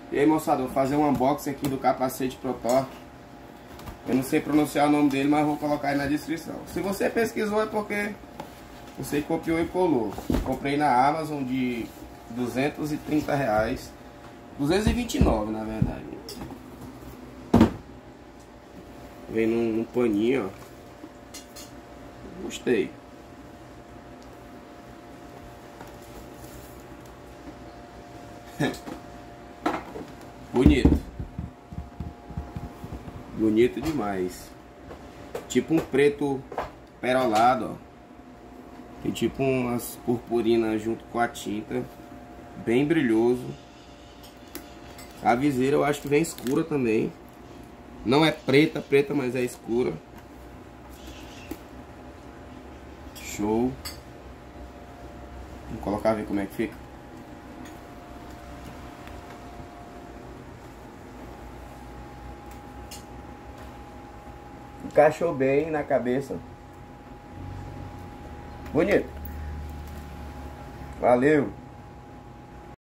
E aí, moçada, vou fazer um unboxing aqui do capacete ProTorque. Eu não sei pronunciar o nome dele, mas vou colocar aí na descrição. Se você pesquisou é porque você copiou e colou. Comprei na Amazon de R$230. 229, na verdade. Vem num paninho, ó. Gostei. Bonito. Bonito demais. Tipo um preto perolado, ó. Tem tipo umas purpurinas junto com a tinta. Bem brilhoso. A viseira eu acho que vem escura também. Não é preta, mas é escura. Show. Vou colocar, ver como é que fica. Encaixou bem na cabeça. Bonito. Valeu.